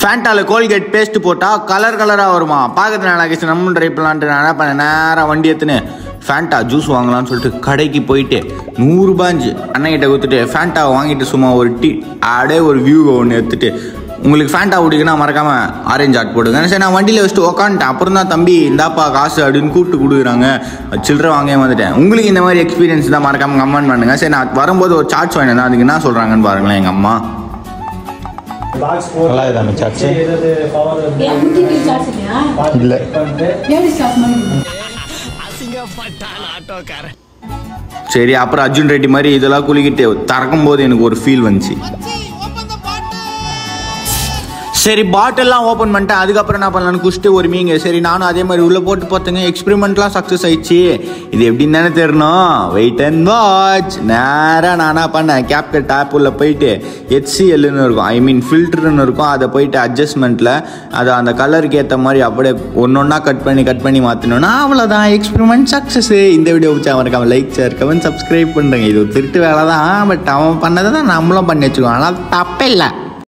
ஃபேண்டால Colgate paste போட்டால் கலராக வருமா, பார்க்கறது நல்லா கேச்சு. நம்ம ட்ரை பண்ணலான்ட்டு நான் என்ன பண்ணேன், நேராக வண்டி எடுத்துன்னு ஃபேண்டா ஜூஸ் வாங்கலாம்னு சொல்லிட்டு கடைக்கு போயிட்டு 100 ரூபாய் அண்ணன்கிட்ட கொடுத்துட்டு ஃபேண்டாவை வாங்கிட்டு சும்மா ஒரு அப்படியே ஒரு வியூவை ஒன்று எடுத்துட்டு, உங்களுக்கு ஃபேண்டா பிடிக்குன்னா மறக்காமல் ஆரஞ்சு ஆட் போடுங்க. சரி நான் வண்டியில் வச்சுட்டு உக்காந்துட்டேன். அப்புறம் தான் தம்பி இந்தாப்பா காசு அப்படின்னு கூப்பிட்டு கொடுக்குறாங்க. சில்லறை வாங்க வந்துட்டேன். உங்களுக்கு இந்த மாதிரி எக்ஸ்பீரியன்ஸ் தான் மறக்காமல் கமெண்ட் பண்ணுங்கள். சரி நான் வரும்போது ஒரு சார்ட்ஸ் வாங்கினேன், அதுக்கு என்ன சொல்கிறாங்கன்னு பாருங்களேன். எங்கள் அம்மா நல்லா இதாங்க சார்ட்ஸு இல்லை சரி. அப்புறம் அர்ஜுன் ரெட்டி மாதிரி இதெல்லாம் குளிக்கிட்டு திறக்கும் போது எனக்கு ஒரு ஃபீல் வந்துச்சு. சரி பாட்டில்லாம் ஓப்பன் பண்ணிட்டேன். அதுக்கப்புறம் என்ன பண்ணலான்னு குடிச்சிட்டு ஒரு மீங்க. சரி நானும் அதே மாதிரி உள்ளே போட்டு பார்த்தேங்க. எக்ஸ்பெரிமெண்ட்லாம் சக்ஸஸ் ஆயிடுச்சு. இது எப்படின்னு தானே தெரியணும், வெயிட் அண்ட் வாட்ச். நேராக நான் என்ன பண்ணேன், கேப்கட் ஆப் உள்ள போயிட்டு HCLன்னு இருக்கும், ஐ மீன் ஃபில்டர்னு இருக்கும். அதை போயிட்டு அட்ஜஸ்ட்மெண்ட்டில் அதை அந்த கலருக்கு ஏற்ற மாதிரி அப்படியே ஒன்றொன்னா கட் பண்ணி மாற்றினோன்னா அவ்வளோதான், எக்ஸ்பெரிமெண்ட் சக்ஸஸ். இந்த வீடியோ பிடிச்சா மறக்காம லைக், ஷேர், கமெண்ட், சப்ஸ்கிரைப் பண்ணுறேங்க. இது ஒரு திருட்டு வேலை தான், பட் அவன் பண்ணதை தான் நம்மளும் பண்ணி வச்சுக்கோம். ஆனால் தப்பே இல்லை.